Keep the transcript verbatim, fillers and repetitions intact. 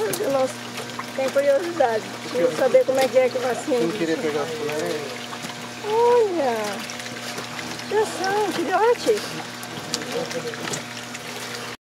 eu não tenho curiosidade de saber como é que é que vacina. Não queria pegar as colheres. Olha, já são, filhote.